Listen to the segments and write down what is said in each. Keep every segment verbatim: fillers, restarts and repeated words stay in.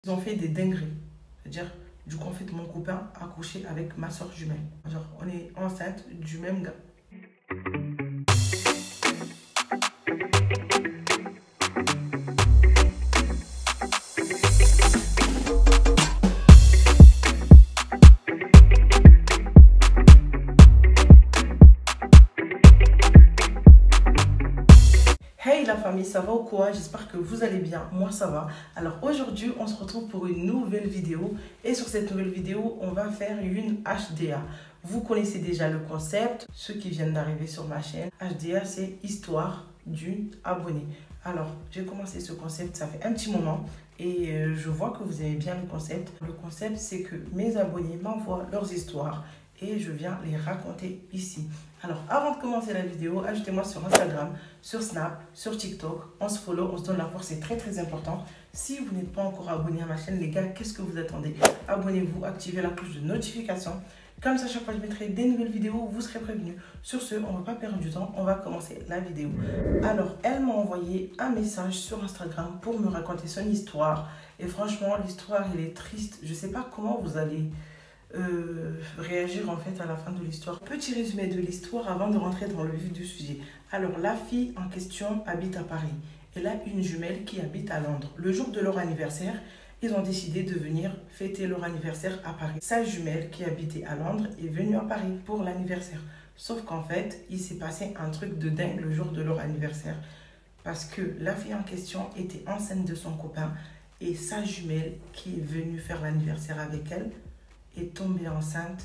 Ils ont fait des dingueries. C'est-à-dire, du coup, en fait, mon copain a couché avec ma soeur jumelle. Genre, on est enceinte du même gars. Hey la famille, ça va ou quoi? J'espère que vous allez bien, moi ça va. Alors aujourd'hui, on se retrouve pour une nouvelle vidéo. Et sur cette nouvelle vidéo, on va faire une H D A. Vous connaissez déjà le concept, ceux qui viennent d'arriver sur ma chaîne. H D A, c'est histoire d'une abonnée. Alors, j'ai commencé ce concept, ça fait un petit moment. Et euh, je vois que vous aimez bien le concept. Le concept, c'est que mes abonnés m'envoient leurs histoires et je viens les raconter ici. Alors, avant de commencer la vidéo, ajoutez-moi sur Instagram, sur Snap, sur TikTok. On se follow, on se donne la force, c'est très très important. Si vous n'êtes pas encore abonné à ma chaîne, les gars, qu'est-ce que vous attendez? Abonnez-vous, activez la cloche de notification. Comme ça, chaque fois que je mettrai des nouvelles vidéos, vous serez prévenus. Sur ce, on ne va pas perdre du temps, on va commencer la vidéo. Alors, elle m'a envoyé un message sur Instagram pour me raconter son histoire. Et franchement, l'histoire, elle est triste. Je ne sais pas comment vous allez... Euh, réagir en fait à la fin de l'histoire. Petit résumé de l'histoire avant de rentrer dans le vif du sujet. Alors la fille en question habite à Paris. Elle a une jumelle qui habite à Londres. Le jour de leur anniversaire, ils ont décidé de venir fêter leur anniversaire à Paris. Sa jumelle qui habitait à Londres est venue à Paris pour l'anniversaire. Sauf qu'en fait, il s'est passé un truc de dingue le jour de leur anniversaire. Parce que la fille en question était enceinte de son copain et sa jumelle qui est venue faire l'anniversaire avec elle est tombée enceinte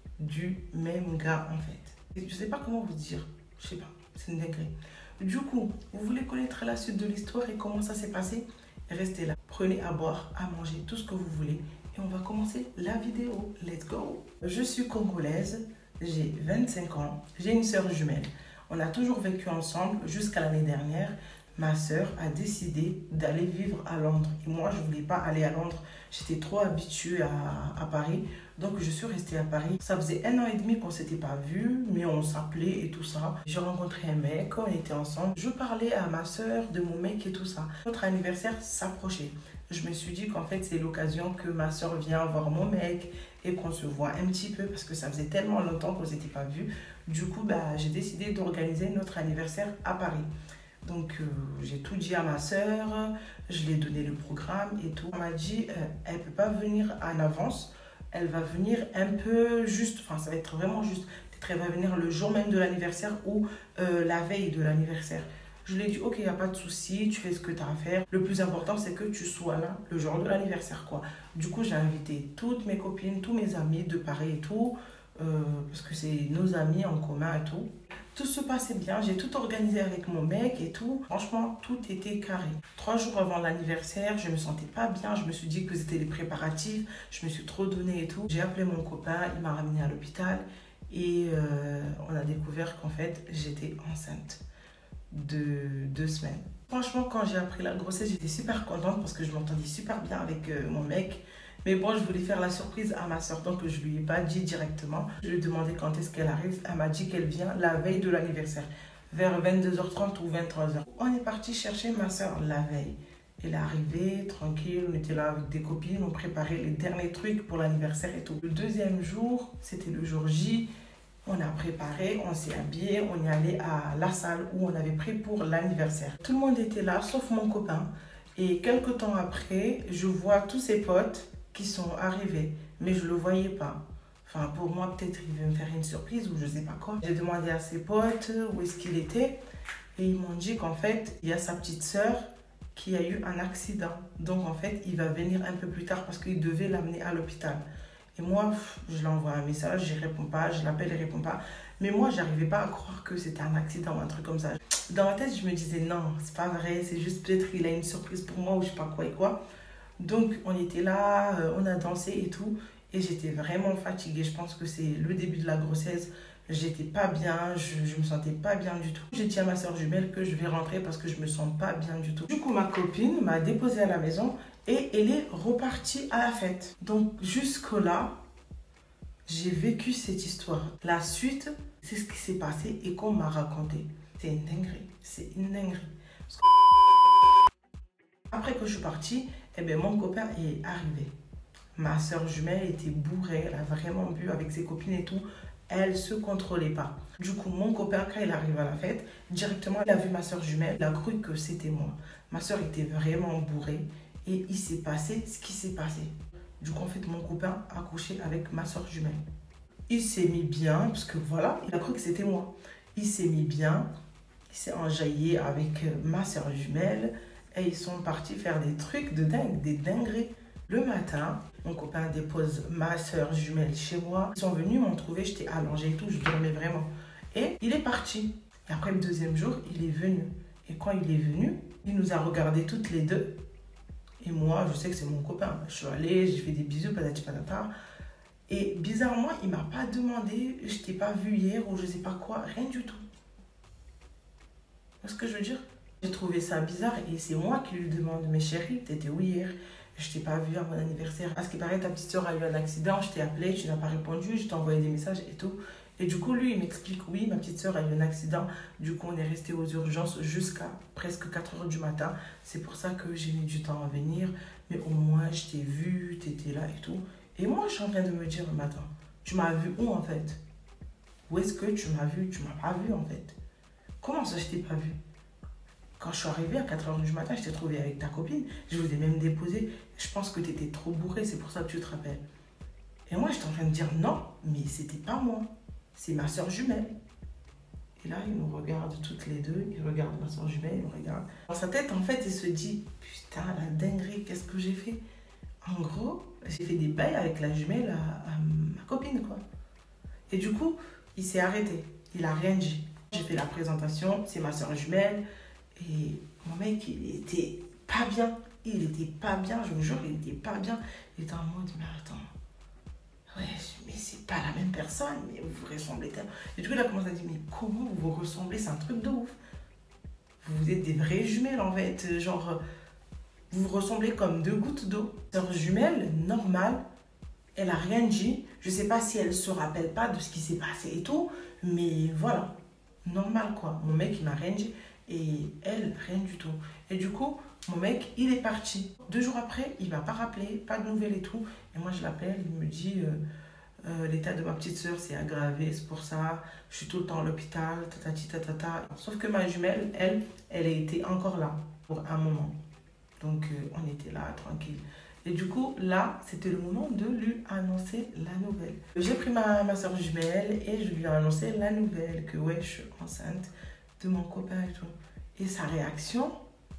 du même gars en fait. Je sais pas comment vous dire, je sais pas, c'est une dinguerie. Du coup, vous voulez connaître la suite de l'histoire et comment ça s'est passé? Restez là, prenez à boire, à manger, tout ce que vous voulez et on va commencer la vidéo. Let's go! Je suis congolaise, j'ai vingt-cinq ans, j'ai une sœur jumelle. On a toujours vécu ensemble jusqu'à l'année dernière. Ma sœur a décidé d'aller vivre à Londres. Et moi, je ne voulais pas aller à Londres. J'étais trop habituée à, à Paris. Donc, je suis restée à Paris. Ça faisait un an et demi qu'on ne s'était pas vus, mais on s'appelait et tout ça. J'ai rencontré un mec, on était ensemble. Je parlais à ma sœur de mon mec et tout ça. Notre anniversaire s'approchait. Je me suis dit qu'en fait, c'est l'occasion que ma sœur vienne voir mon mec et qu'on se voit un petit peu parce que ça faisait tellement longtemps qu'on ne s'était pas vus. Du coup, bah, j'ai décidé d'organiser notre anniversaire à Paris. Donc, euh, j'ai tout dit à ma sœur, je lui ai donné le programme et tout. Elle m'a dit, euh, elle ne peut pas venir en avance, elle va venir un peu juste, enfin, ça va être vraiment juste. Peut-être elle va venir le jour même de l'anniversaire ou euh, la veille de l'anniversaire. Je lui ai dit, ok, il n'y a pas de souci, tu fais ce que tu as à faire. Le plus important, c'est que tu sois là le jour de l'anniversaire, quoi. Du coup, j'ai invité toutes mes copines, tous mes amis de Paris et tout, euh, parce que c'est nos amis en commun et tout. Tout se passait bien, j'ai tout organisé avec mon mec et tout. Franchement, tout était carré. Trois jours avant l'anniversaire, je me sentais pas bien. Je me suis dit que c'était les préparatifs. Je me suis trop donné et tout. J'ai appelé mon copain, il m'a ramené à l'hôpital. Et euh, on a découvert qu'en fait, j'étais enceinte de deux semaines. Franchement, quand j'ai appris la grossesse, j'étais super contente parce que je m'entendais super bien avec euh, mon mec. Mais bon, je voulais faire la surprise à ma soeur, donc je ne lui ai pas dit directement. Je lui ai demandé quand est-ce qu'elle arrive. Elle m'a dit qu'elle vient la veille de l'anniversaire, vers vingt-deux heures trente ou vingt-trois heures. On est parti chercher ma soeur la veille. Elle est arrivée, tranquille, on était là avec des copines, on préparait les derniers trucs pour l'anniversaire et tout. Le deuxième jour, c'était le jour J. On a préparé, on s'est habillé, on est allé à la salle où on avait pris pour l'anniversaire. Tout le monde était là, sauf mon copain. Et quelques temps après, je vois tous ses potes qui sont arrivés, mais je ne le voyais pas. Enfin, pour moi, peut-être il veut me faire une surprise ou je ne sais pas quoi. J'ai demandé à ses potes où est-ce qu'il était et ils m'ont dit qu'en fait, il y a sa petite sœur qui a eu un accident. Donc, en fait, il va venir un peu plus tard parce qu'il devait l'amener à l'hôpital. Et moi, je lui envoie un message, je ne réponds pas, je l'appelle, il ne répond pas. Mais moi, je n'arrivais pas à croire que c'était un accident ou un truc comme ça. Dans ma tête, je me disais non, c'est pas vrai, c'est juste peut-être qu'il a une surprise pour moi ou je ne sais pas quoi et quoi. Donc, on était là, euh, on a dansé et tout. Et j'étais vraiment fatiguée. Je pense que c'est le début de la grossesse. J'étais pas bien, je, je me sentais pas bien du tout. J'ai dit à ma soeur jumelle que je vais rentrer parce que je me sens pas bien du tout. Du coup, ma copine m'a déposée à la maison et elle est repartie à la fête. Donc, jusque-là, j'ai vécu cette histoire. La suite, c'est ce qui s'est passé et qu'on m'a raconté. C'est une dinguerie. C'est une dinguerie. Après que je suis partie, Eh bien, mon copain est arrivé. Ma soeur jumelle était bourrée, elle a vraiment bu avec ses copines et tout. Elle ne se contrôlait pas. Du coup, mon copain, quand il arrive à la fête, directement, il a vu ma soeur jumelle, il a cru que c'était moi. Ma soeur était vraiment bourrée et il s'est passé ce qui s'est passé. Du coup, en fait, mon copain a couché avec ma soeur jumelle. Il s'est mis bien, parce que voilà, il a cru que c'était moi. Il s'est mis bien, il s'est enjaillé avec ma soeur jumelle et ils sont partis faire des trucs de dingue, des dingueries. Le matin, mon copain dépose ma soeur jumelle chez moi. Ils sont venus m'en trouver, j'étais allongée et tout, je dormais vraiment. Et il est parti. Et après le deuxième jour, il est venu. Et quand il est venu, il nous a regardés toutes les deux. Et moi, je sais que c'est mon copain. Je suis allée, j'ai fait des bisous, patati patata. Et bizarrement, il ne m'a pas demandé, je t'ai pas vu hier ou je sais pas quoi, rien du tout. C'est ce que je veux dire? J'ai trouvé ça bizarre et c'est moi qui lui demande, mais chérie, t'étais où hier? Je t'ai pas vu à mon anniversaire. À ce qui paraît, ta petite soeur a eu un accident, je t'ai appelé, tu n'as pas répondu, je t'ai envoyé des messages et tout. Et du coup, lui, il m'explique, oui, ma petite soeur a eu un accident. Du coup, on est resté aux urgences jusqu'à presque quatre heures du matin. C'est pour ça que j'ai mis du temps à venir. Mais au moins, je t'ai vu, tu étais là et tout. Et moi, je suis en train de me dire, mais attends, tu m'as vu où en fait? Où est-ce que tu m'as vu? Tu m'as pas vu en fait. Comment ça, je t'ai pas vu? Quand je suis arrivée à quatre heures du matin, je t'ai trouvé avec ta copine. Je vous ai même déposé. Je pense que tu étais trop bourré, c'est pour ça que tu te rappelles. Et moi, j'étais en train de dire non, mais c'était pas moi. C'est ma soeur jumelle. Et là, il nous regarde toutes les deux. Il regarde ma soeur jumelle, il nous regarde. Dans sa tête, en fait, il se dit, putain, la dinguerie, qu'est-ce que j'ai fait? En gros, j'ai fait des bails avec la jumelle à, à ma copine, quoi. Et du coup, il s'est arrêté. Il a rien dit. J'ai fait la présentation, c'est ma soeur jumelle. Et mon mec, il était pas bien. Il était pas bien, je vous jure, il était pas bien. Il était en mode, mais attends. Ouais, mais c'est pas la même personne, mais vous vous ressemblez tellement. Et du coup, il a commencé à dire, mais comment vous vous ressemblez? C'est un truc de ouf. Vous êtes des vraies jumelles, en fait. Genre, vous vous ressemblez comme deux gouttes d'eau. Sœur jumelle, normale, elle a rien dit. Je sais pas si elle se rappelle pas de ce qui s'est passé et tout, mais voilà. Normal, quoi. Mon mec, il m'a rien dit. Et elle, rien du tout. Et du coup, mon mec, il est parti. Deux jours après, il ne m'a pas rappelé, pas de nouvelles et tout. Et moi, je l'appelle, il me dit, euh, euh, l'état de ma petite soeur s'est aggravé, c'est pour ça, je suis tout le temps à l'hôpital, tatati tatata. Sauf que ma jumelle, elle, elle était encore là pour un moment. Donc, euh, on était là, tranquille. Et du coup, là, c'était le moment de lui annoncer la nouvelle. J'ai pris ma, ma soeur jumelle et je lui ai annoncé la nouvelle, que ouais, je suis enceinte de mon copain et tout. Et sa réaction,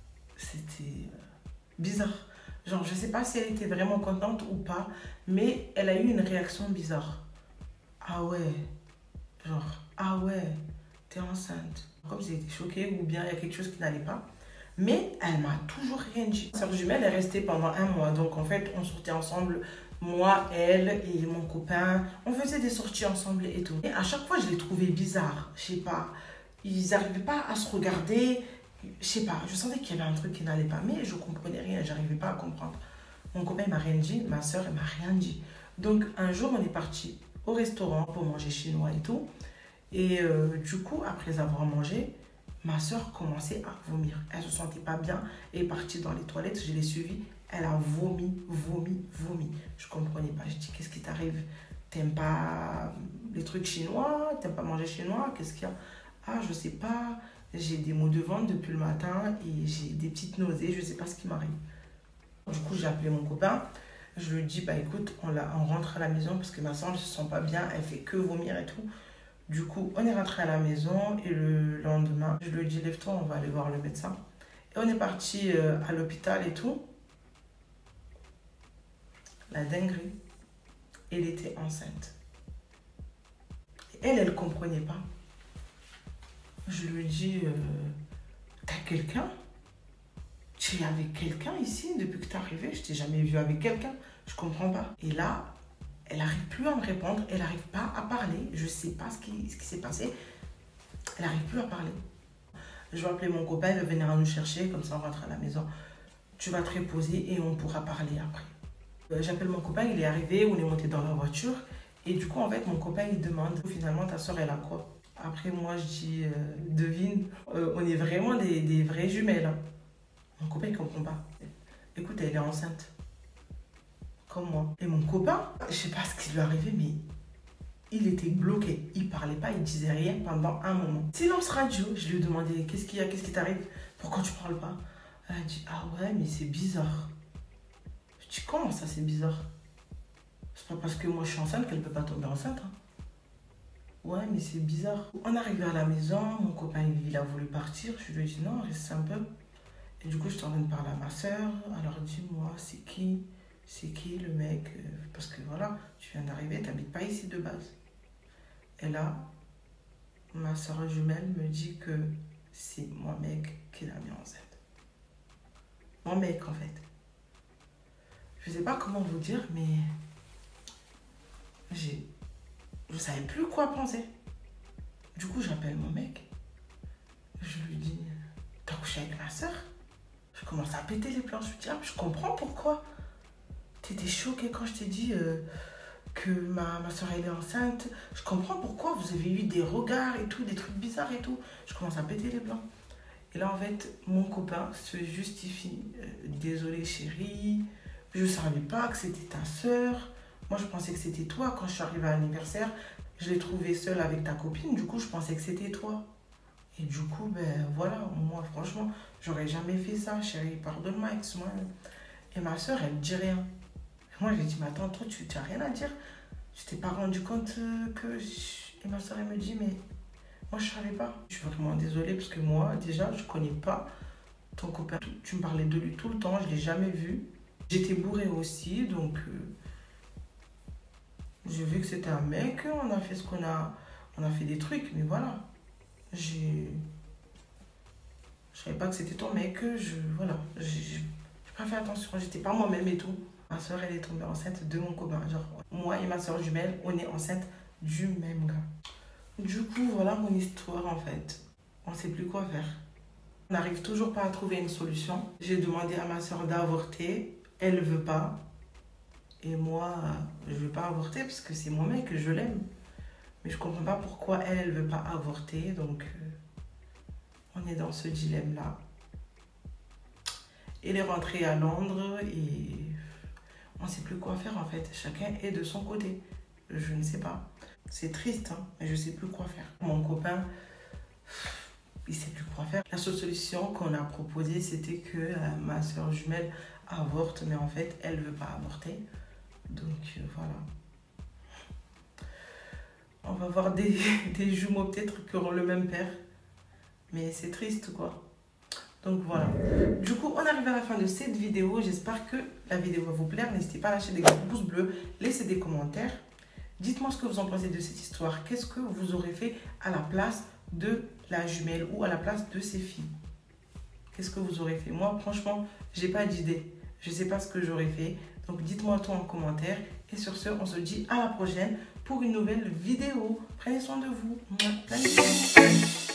c'était bizarre. Genre, je sais pas si elle était vraiment contente ou pas, mais elle a eu une réaction bizarre. Ah ouais, genre, ah ouais, t'es enceinte. Comme si elle était choquée ou bien il y a quelque chose qui n'allait pas. Mais elle m'a toujours rien dit. Sœur jumelle est restée pendant un mois. Donc en fait, on sortait ensemble, moi, elle et mon copain. On faisait des sorties ensemble et tout. Et à chaque fois, je les trouvais bizarres. Je sais pas. Ils n'arrivaient pas à se regarder. Je sais pas. Je sentais qu'il y avait un truc qui n'allait pas. Mais je comprenais rien. J'arrivais pas à comprendre. Mon copain m'a rien dit. Ma soeur, elle m'a rien dit. Donc un jour, on est parti au restaurant pour manger chinois et tout. Et euh, du coup, après avoir mangé, ma soeur commençait à vomir. Elle se sentait pas bien et est partie dans les toilettes. Je l'ai suivie. Elle a vomi, vomi, vomi. Je comprenais pas. Je dis, qu'est-ce qui t'arrive? T'aimes pas les trucs chinois? T'aimes pas manger chinois? Qu'est-ce qu'il y a? Ah, je sais pas. J'ai des maux de ventre depuis le matin et j'ai des petites nausées. Je sais pas ce qui m'arrive. Du coup, j'ai appelé mon copain. Je lui dis, bah écoute, on, la, on rentre à la maison parce que ma soeur ne se sent pas bien. Elle fait que vomir et tout. Du coup, on est rentré à la maison et le lendemain, je lui ai dit, lève-toi, on va aller voir le médecin. Et on est parti euh, à l'hôpital et tout. La dinguerie, elle était enceinte. Et elle, elle ne comprenait pas. Je lui ai dit, euh, t'as quelqu'un? Tu es avec quelqu'un ici depuis que tu es arrivée? Je t'ai jamais vu avec quelqu'un. Je comprends pas. Et là, elle n'arrive plus à me répondre, elle n'arrive pas à parler. Je ne sais pas ce qui, ce qui s'est passé. Elle n'arrive plus à parler. Je vais appeler mon copain, il va venir nous chercher, comme ça on rentre à la maison. Tu vas te reposer et on pourra parler après. Euh, J'appelle mon copain, il est arrivé, on est monté dans la voiture. Et du coup, en fait, mon copain, il demande, finalement, ta soeur, elle a quoi? Après, moi, je dis, euh, devine, euh, on est vraiment des, des vraies jumelles. Hein. Mon copain, il ne comprend pas. Écoute, elle est enceinte. Comme moi. Et mon copain, je sais pas ce qui lui est arrivé, mais il était bloqué. Il parlait pas, il disait rien pendant un moment. Silence radio. Je lui ai demandé, qu'est-ce qu'il y a, qu'est-ce qui t'arrive? Pourquoi tu parles pas? Elle a dit, ah ouais, mais c'est bizarre. Je dis, comment ça, c'est bizarre? C'est pas parce que moi je suis enceinte qu'elle peut pas tomber enceinte. Hein. Ouais, mais c'est bizarre. On est arrivé à la maison, mon copain il, il a voulu partir. Je lui ai dit, non, reste un peu. Et du coup, je suis en train de parler à ma soeur. Alors, dis-moi, c'est qui? C'est qui le mec? Parce que voilà, tu viens d'arriver, tu n'habites pas ici de base. Et là, ma soeur jumelle me dit que c'est mon mec qui l'a mis enceinte. Mon mec, en fait. Je sais pas comment vous dire, mais j'ai... je savais plus quoi penser. Du coup, j'appelle mon mec. Je lui dis, t'as couché avec ma soeur? Je commence à péter les plans. Je lui dis, ah, je comprends pourquoi. T'étais choquée quand je t'ai dit euh, que ma, ma soeur elle est enceinte. Je comprends pourquoi vous avez eu des regards et tout, des trucs bizarres et tout. Je commence à péter les plans. Et là, en fait, mon copain se justifie. Euh, Désolé, chérie. Je ne savais pas que c'était ta soeur. Moi, je pensais que c'était toi. Quand je suis arrivée à l'anniversaire, je l'ai trouvée seule avec ta copine. Du coup, je pensais que c'était toi. Et du coup, ben voilà, moi, franchement, j'aurais jamais fait ça. Chérie, pardonne-moi, ex-moi. Et ma soeur, elle ne dit rien. Et moi, je lui ai dit, mais attends, toi, tu n'as rien à dire. Je t'ai pas rendu compte que... Je... Et ma soeur, elle me dit, mais moi, je ne savais pas. Je suis vraiment désolée parce que moi, déjà, je ne connais pas ton copain. Tu me parlais de lui tout le temps, je ne l'ai jamais vu. J'étais bourrée aussi, donc... Euh... J'ai vu que c'était un mec, on a fait ce qu'on a... On a fait des trucs, mais voilà. J'ai... Je savais pas que c'était ton mec, je... Voilà. J'ai pas fait attention, j'étais pas moi-même et tout. Ma soeur, elle est tombée enceinte de mon copain. Genre, moi et ma soeur jumelle, on est enceinte du même gars. Du coup, voilà mon histoire en fait. On sait plus quoi faire. On n'arrive toujours pas à trouver une solution. J'ai demandé à ma soeur d'avorter. Elle veut pas. Et moi, je veux pas avorter parce que c'est mon mec, je l'aime. Mais je comprends pas pourquoi elle, elle veut pas avorter. Donc, euh, on est dans ce dilemme-là. Elle est rentrée à Londres et on ne sait plus quoi faire en fait. Chacun est de son côté. Je ne sais pas. C'est triste, hein, mais je ne sais plus quoi faire. Mon copain, il ne sait plus quoi faire. La seule solution qu'on a proposée, c'était que euh, ma soeur jumelle avorte, mais en fait, elle ne veut pas avorter. Donc euh, voilà. On va voir des, des jumeaux peut-être qui auront le même père. Mais c'est triste quoi. Donc voilà. Du coup, on arrive à la fin de cette vidéo. J'espère que la vidéo va vous plaire. N'hésitez pas à lâcher des gros pouces bleus. Laissez des commentaires. Dites-moi ce que vous en pensez de cette histoire. Qu'est-ce que vous aurez fait à la place de la jumelle ou à la place de ses filles? Qu'est-ce que vous aurez fait? Moi, franchement, j'ai pas d'idée. Je sais pas ce que j'aurais fait. Donc, dites-moi tout en commentaire. Et sur ce, on se dit à la prochaine pour une nouvelle vidéo. Prenez soin de vous. Mouah.